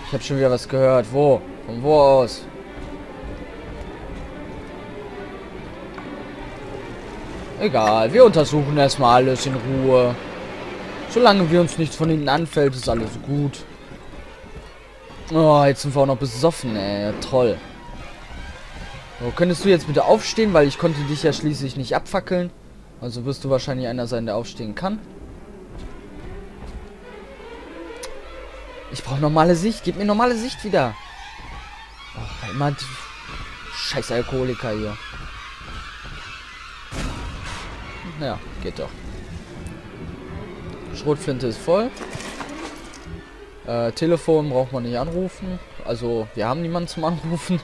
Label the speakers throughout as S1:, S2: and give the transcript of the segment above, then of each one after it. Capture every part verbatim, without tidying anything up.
S1: Ich habe schon wieder was gehört. Wo? Von wo aus? Egal, wir untersuchen erstmal alles in Ruhe. Solange wir uns nichts von hinten anfällt, ist alles gut. Oh, jetzt sind wir auch noch besoffen, ey. Toll. So, könntest du jetzt bitte aufstehen, weil ich konnte dich ja schließlich nicht abfackeln. Also wirst du wahrscheinlich einer sein, der aufstehen kann. Ich brauche normale Sicht. Gib mir normale Sicht wieder. Oh, immer die scheiß Alkoholiker hier. Ja, geht doch. Schrotflinte ist voll. Äh, Telefon braucht man nicht anrufen. Also, wir haben niemanden zum Anrufen.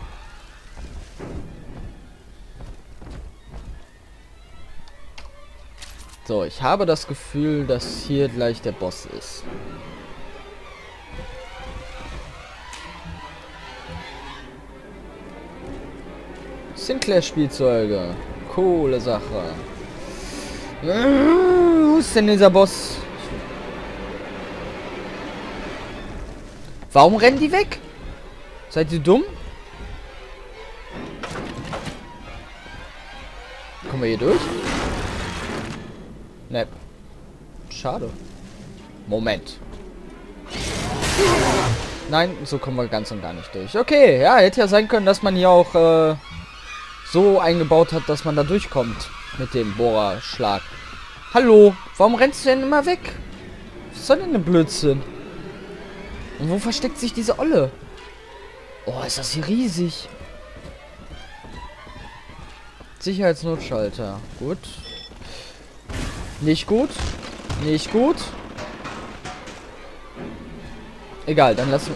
S1: So, ich habe das Gefühl, dass hier gleich der Boss ist. Sinclair-Spielzeuge. Coole Sache. Wo ist denn dieser Boss? Warum rennen die weg? Seid ihr dumm? Kommen wir hier durch? Ne. Schade. Moment. Nein, so kommen wir ganz und gar nicht durch. Okay, ja, hätte ja sein können, dass man hier auch äh, so eingebaut hat, dass man da durchkommt mit dem Bohrerschlag. Hallo, warum rennst du denn immer weg? Was soll denn ein Blödsinn? Und wo versteckt sich diese Olle? Oh, ist das hier riesig. Sicherheitsnotschalter. Gut. Nicht gut. Nicht gut. Egal, dann lassen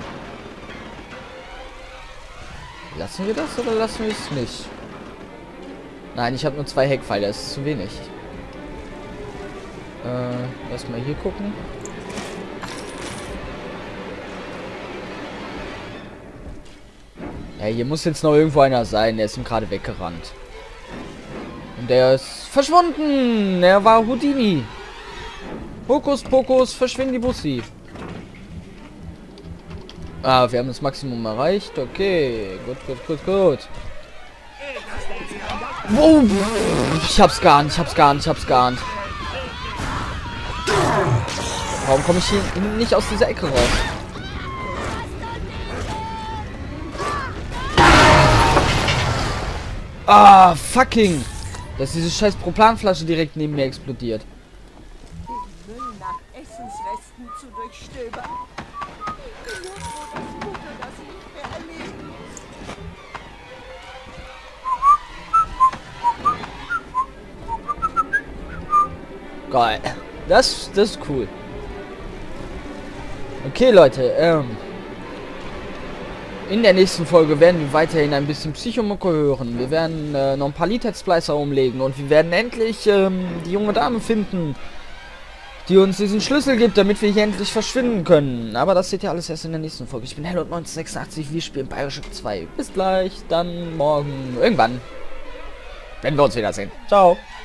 S1: Lassen wir das oder lassen wir es nicht? Nein, ich habe nur zwei Heckpfeile, das ist zu wenig. Äh, lass mal hier gucken. Ja, hier muss jetzt noch irgendwo einer sein, der ist ihm gerade weggerannt. Und der ist verschwunden. Er war Houdini. Hokus Pokus, verschwinde die Bussi. Ah, wir haben das Maximum erreicht. Okay, gut, gut, gut, gut. Wow, ich hab's gar nicht, ich hab's gar nicht, ich hab's gar nicht. Warum komme ich hier nicht aus dieser Ecke raus? Ah, fucking! Dass diese scheiß Proplanflasche direkt neben mir explodiert.
S2: Den Müll nach Essensresten zu durchstöbern. Ich bin nur froh, dass Mutter das nicht mehr erleben muss.
S1: Geil. Das, das ist cool. Okay, Leute, ähm... in der nächsten Folge werden wir weiterhin ein bisschen Psychomucke hören. Wir werden äh, noch ein paar Liedhead-Splicer umlegen und wir werden endlich ähm, die junge Dame finden, die uns diesen Schlüssel gibt, damit wir hier endlich verschwinden können. Aber das seht ihr alles erst in der nächsten Folge. Ich bin Hello neunzehnhundertsechsundachtzig, wir spielen Bioshock zwei. Bis gleich, dann morgen, irgendwann, wenn wir uns wiedersehen. Ciao.